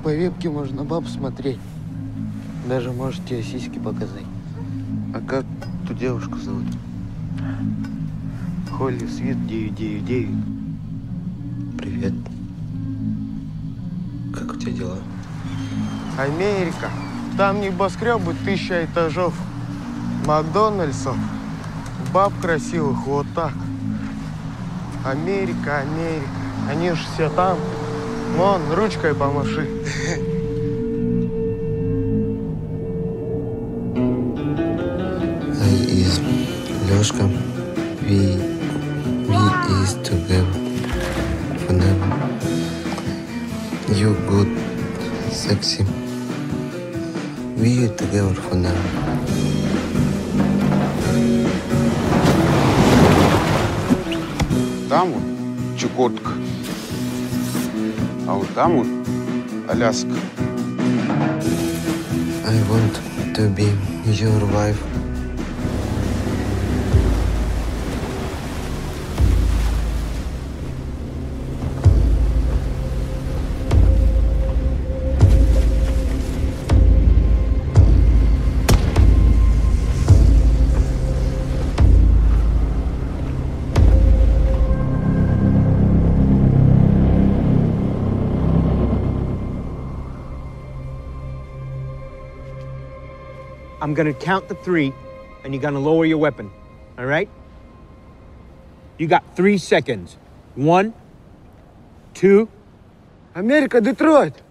по вебке можно баб смотреть. Даже может тебе сиськи показать. А как ту девушку зовут? Холли Свит 999. Привет. Как у тебя дела? Америка. Там небоскребы 1000 этажов. Макдональдсов. Баб красивых вот так. Америка, Америка. Они же все там. Вон, ручкой помаши. I is Лёшка. We is together forever. You good, sexy. We together forever. Там вот Чукотка, а вот там вот Аляска. I want to be your wife. I'm gonna count to 3, and you're gonna lower your weapon, all right? You got 3 seconds. 1, 2. Америка, Детройт.